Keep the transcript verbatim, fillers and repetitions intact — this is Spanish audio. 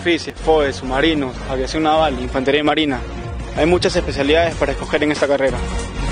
superficie, F O E, submarinos, aviación naval, infantería marina. Hay muchas especialidades para escoger en esta carrera.